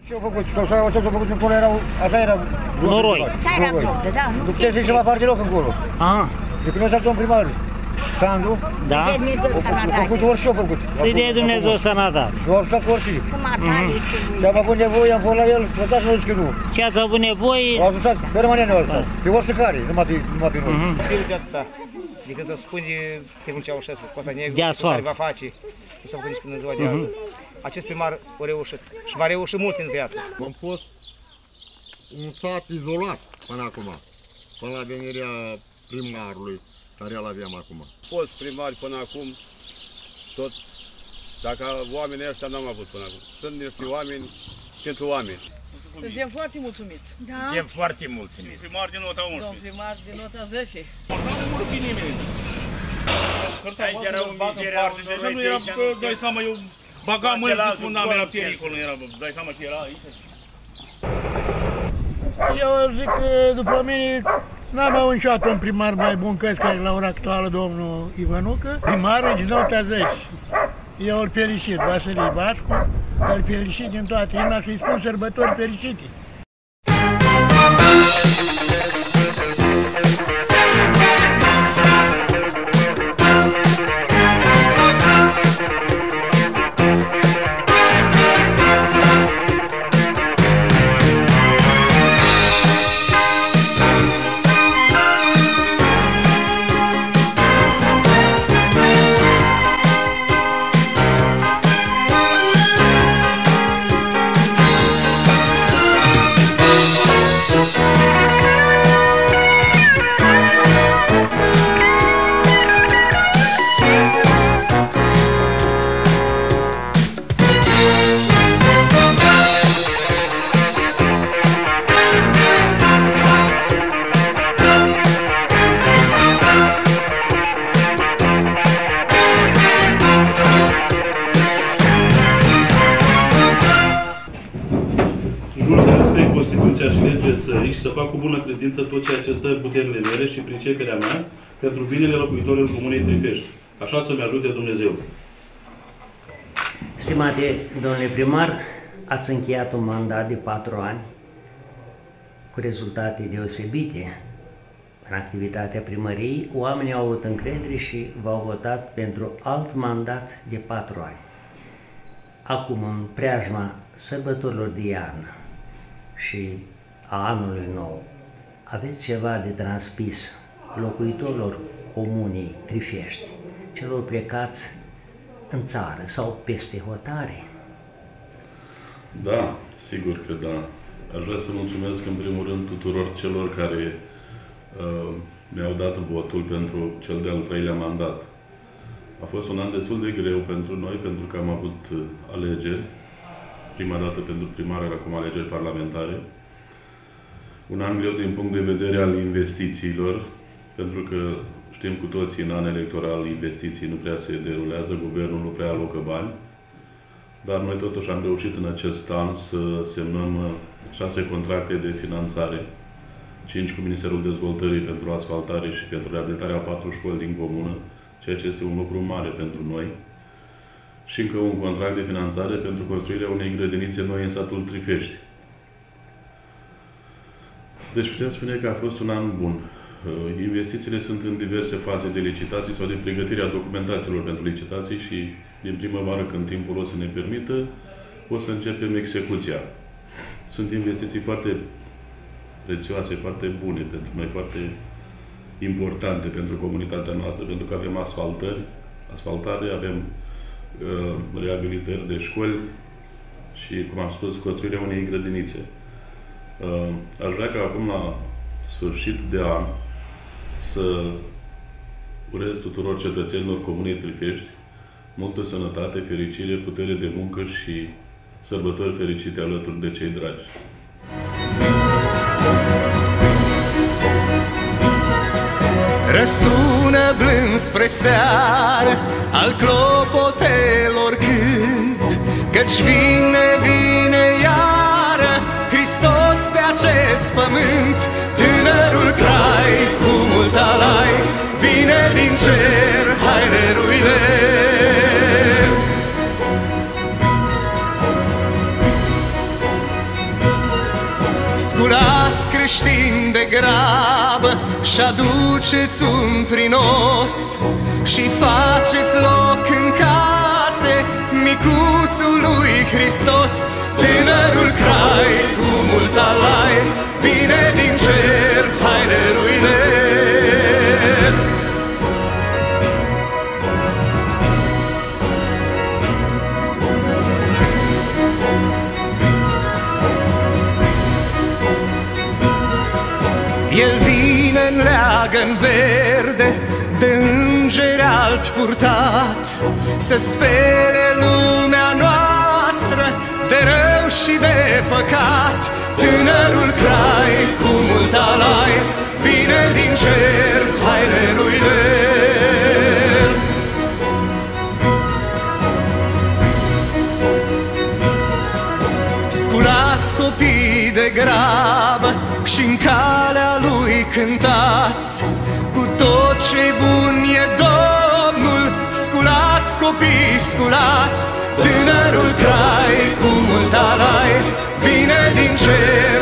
Ce-au făcut? Ce-au făcut încolo erau, așa era... Noroi. Așa era bloc, da, nu? După ce se va face loc încolo. Aha. De când o să domn primar, Sandu, Da? au făcut orice și-au făcut. Să-i dea Dumnezeu sănătate. Eu am stat cu orice. Cum ar tare și... Și am avut nevoie, am fost la el, vădați nu zic că nu. Ce ați avut nevoie? Au ajutat permanent au ajutat. Pe orice care, numai pe noi. Fiul de atâta, de când o spune Tihăr Ceaușescu, Costa Negru, De asfalt. care va face, nu s-a făcut nici până ziua de astăzi. Acest primar a reușit și va reuși mult în viață. Am fost un sat izolat până acum, până la venirea primarului care îl aveam acum. Fost primari până acum, tot, dacă oamenii ăștia n-am avut până acum. Sunt niște oameni pentru oameni. Suntem foarte mulțumiți. Da. Suntem foarte mulțumiți. Primar din nota 11. Domn primar din nota 10. Nu mult pe nimeni. Aici era un mizeria, așa nu era, dai seama, eu bagam mâini și spuneam, era pericol, nu era, dai seama că era aici. Eu zic că, după mine, n-am avut niciodată un primar mai bun ca care la ora actuală, domnul Ivanucă, primarul din nota 10. Eu îl felicit, Vasilii Bașcu, îl felicit din toată inima și îi spun sărbători fericite. Constituția și legea țării și să fac cu bună credință tot ceea ce stă în puterile mele și priceperea mea pentru binele locuitorilor Comunei Trifești. Așa să-mi ajute Dumnezeu. Stimate domnule primar, ați încheiat un mandat de 4 ani cu rezultate deosebite în activitatea primăriei. Oamenii au avut încredere și v-au votat pentru alt mandat de 4 ani. Acum, în preajma sărbătorilor de iarnă și a anului nou, aveți ceva de transmis locuitorilor Comunei Trifești, celor plecați în țară sau peste hotare? Da, sigur că da. Aș vrea să mulțumesc în primul rând tuturor celor care mi-au dat votul pentru cel de-al 3-lea mandat. A fost un an destul de greu pentru noi, pentru că am avut alegeri, prima dată pentru primar, acum alegeri parlamentare. Un an greu din punct de vedere al investițiilor, pentru că știm cu toții, în an electoral, investiții nu prea se derulează, guvernul nu prea alocă bani, dar noi totuși am reușit în acest an să semnăm 6 contracte de finanțare, 5 cu Ministerul Dezvoltării pentru asfaltare și pentru reabilitarea 4 școli din comună, ceea ce este un lucru mare pentru noi, și încă un contract de finanțare pentru construirea unei grădinițe noi în satul Trifești. Deci putem spune că a fost un an bun. Investițiile sunt în diverse faze de licitații sau de pregătire a documentațiilor pentru licitații și din primăvară, când timpul o să ne permită, o să începem execuția. Sunt investiții foarte prețioase, foarte bune pentru noi, foarte importante pentru comunitatea noastră, pentru că avem asfaltare, avem reabilitări de școli și, cum am spus, construirea unei grădinițe. Aș vrea ca acum, la sfârșit de an, să urez tuturor cetățenilor Comunei Trifești multă sănătate, fericire, putere de muncă și sărbători fericite alături de cei dragi. Răsună blând spre seară al clopotelor cânt, căci vine iară Hristos pe acest pământ. Tânărul crai cu mult alai vine din cer, haideruile. Sculați creștini de grabă și aduceți un prinos și faceți loc în case micuțul lui Hristos. Tânărul crai cu mult alai vine din cer, haideruile. El vine în leagăn verde, de îngeri albi purtat, să spele lumea noastră de rău și de păcat. Tânărul crai cu mult alai vine din cer, haideruile. Sculați copii de grabă și-n calea lui cântați, cu tot ce-i bun e Domnul. Sculați copii, sculați, tânărul crai cu mult alai vine din cer,